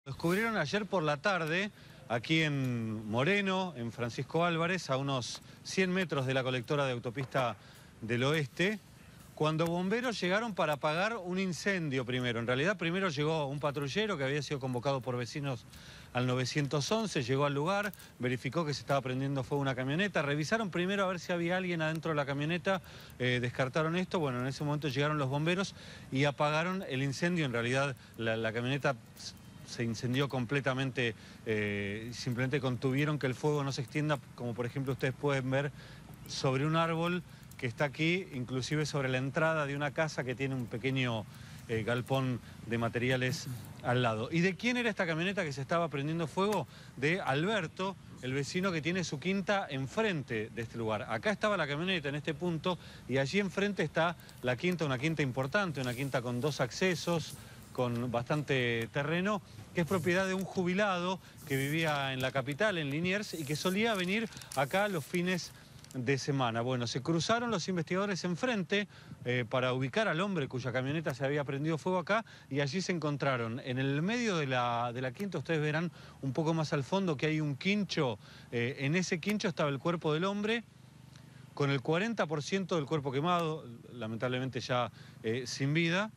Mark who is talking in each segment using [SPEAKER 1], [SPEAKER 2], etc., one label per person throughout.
[SPEAKER 1] Lo descubrieron ayer por la tarde, aquí en Moreno, en Francisco Álvarez, a unos 100 metros de la colectora de Autopista del Oeste, cuando bomberos llegaron para apagar un incendio primero. En realidad primero llegó un patrullero que había sido convocado por vecinos al 911, llegó al lugar, verificó que se estaba prendiendo fuego una camioneta, revisaron primero a ver si había alguien adentro de la camioneta, descartaron esto, bueno, en ese momento llegaron los bomberos y apagaron el incendio. En realidad la camioneta se incendió completamente, simplemente contuvieron que el fuego no se extienda, como por ejemplo ustedes pueden ver sobre un árbol que está aquí, inclusive sobre la entrada de una casa que tiene un pequeño galpón de materiales al lado. ¿Y de quién era esta camioneta que se estaba prendiendo fuego? De Alberto, el vecino que tiene su quinta enfrente de este lugar. Acá estaba la camioneta en este punto y allí enfrente está la quinta, una quinta importante, una quinta con 2 accesos, con bastante terreno, que es propiedad de un jubilado que vivía en la capital, en Liniers, y que solía venir acá los fines de semana. Bueno, se cruzaron los investigadores enfrente para ubicar al hombre cuya camioneta se había prendido fuego acá, y allí se encontraron. En el medio de la quinta, ustedes verán un poco más al fondo que hay un quincho. En ese quincho estaba el cuerpo del hombre, con el 40% del cuerpo quemado, lamentablemente ya sin vida.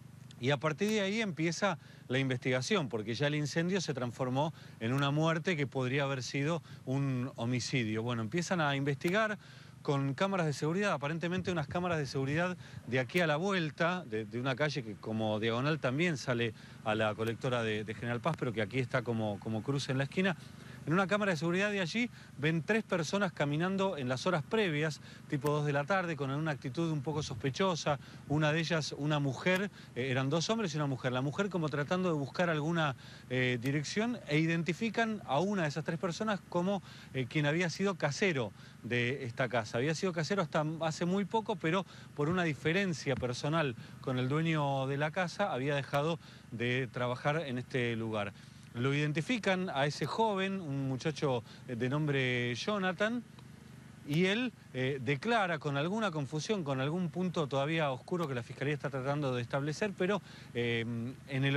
[SPEAKER 1] Y a partir de ahí empieza la investigación, porque ya el incendio se transformó en una muerte que podría haber sido un homicidio. Bueno, empiezan a investigar con cámaras de seguridad, aparentemente unas cámaras de seguridad de aquí a la vuelta, de una calle que como diagonal también sale a la colectora de General Paz, pero que aquí está como cruce en la esquina. En una cámara de seguridad de allí ven 3 personas caminando en las horas previas, tipo 2 de la tarde, con una actitud un poco sospechosa. Una de ellas, una mujer, eran 2 hombres y una mujer. La mujer como tratando de buscar alguna dirección, e identifican a una de esas 3 personas como quien había sido casero de esta casa. Había sido casero hasta hace muy poco, pero por una diferencia personal con el dueño de la casa había dejado de trabajar en este lugar. Lo identifican a ese joven, un muchacho de nombre Jonathan, y él declara con alguna confusión, con algún punto todavía oscuro que la Fiscalía está tratando de establecer, pero en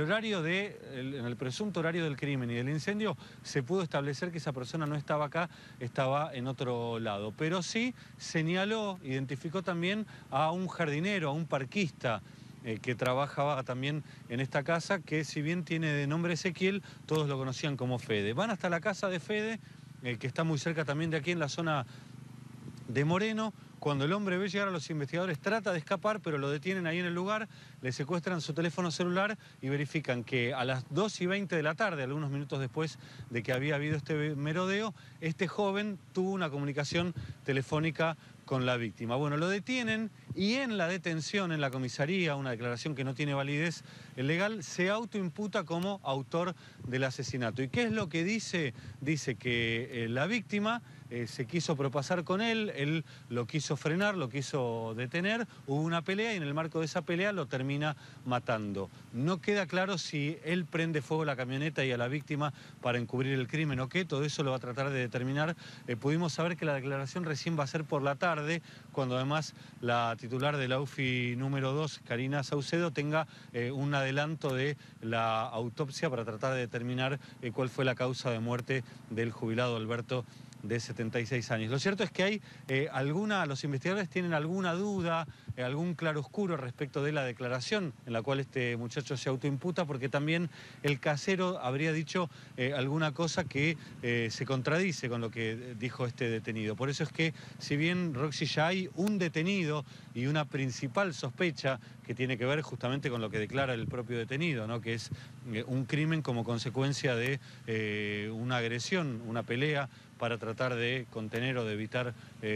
[SPEAKER 1] el presunto horario del crimen y del incendio se pudo establecer que esa persona no estaba acá, estaba en otro lado. Pero sí señaló, identificó también a un jardinero, a un parquista, que trabajaba también en esta casa, que si bien tiene de nombre Ezequiel, todos lo conocían como Fede. Van hasta la casa de Fede, que está muy cerca también de aquí en la zona de Moreno. Cuando el hombre ve llegar a los investigadores, trata de escapar, pero lo detienen ahí en el lugar, le secuestran su teléfono celular y verifican que a las 2:20 de la tarde, algunos minutos después de que había habido este merodeo, este joven tuvo una comunicación telefónica con la víctima. Bueno, lo detienen y en la detención, en la comisaría, una declaración que no tiene validez legal, se autoimputa como autor del asesinato. ¿Y qué es lo que dice? Dice que la víctima se quiso propasar con él lo quiso frenar, lo quiso detener, hubo una pelea y en el marco de esa pelea lo termina matando. No queda claro si él prende fuego a la camioneta y a la víctima para encubrir el crimen o qué, todo eso lo va a tratar de determinar. Pudimos saber que la declaración recién va a ser por la tarde, cuando además la titular de la UFI número 2, Karina Saucedo, tenga un adelanto de la autopsia para tratar de determinar cuál fue la causa de muerte del jubilado Alberto, de 76 años. Lo cierto es que hay los investigadores tienen alguna duda, algún claroscuro respecto de la declaración en la cual este muchacho se autoimputa, porque también el casero habría dicho alguna cosa que se contradice con lo que dijo este detenido. Por eso es que, si bien, Roxy, ya hay un detenido y una principal sospecha que tiene que ver justamente con lo que declara el propio detenido, ¿no? Que es un crimen como consecuencia de una agresión, una pelea, para tratar de contener o de evitar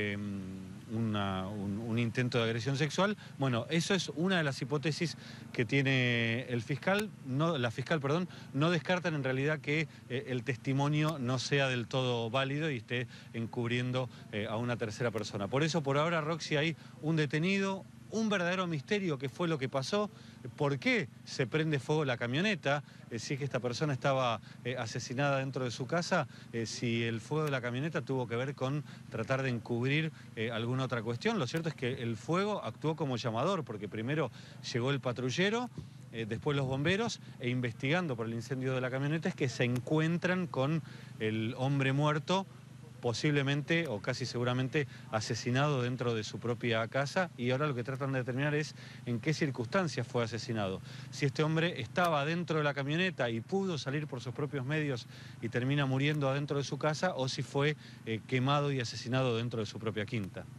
[SPEAKER 1] un intento de agresión sexual. Bueno, eso es una de las hipótesis que tiene la fiscal, no descartan en realidad que el testimonio no sea del todo válido y esté encubriendo a una tercera persona. Por eso, por ahora, Roxy, hay un detenido, un verdadero misterio qué fue lo que pasó, por qué se prende fuego la camioneta, si es que esta persona estaba asesinada dentro de su casa, si el fuego de la camioneta tuvo que ver con tratar de encubrir alguna otra cuestión. Lo cierto es que el fuego actuó como llamador, porque primero llegó el patrullero, después los bomberos e investigando por el incendio de la camioneta es que se encuentran con el hombre muerto, posiblemente o casi seguramente asesinado dentro de su propia casa, y ahora lo que tratan de determinar es en qué circunstancias fue asesinado. Si este hombre estaba dentro de la camioneta y pudo salir por sus propios medios y termina muriendo adentro de su casa, o si fue quemado y asesinado dentro de su propia quinta.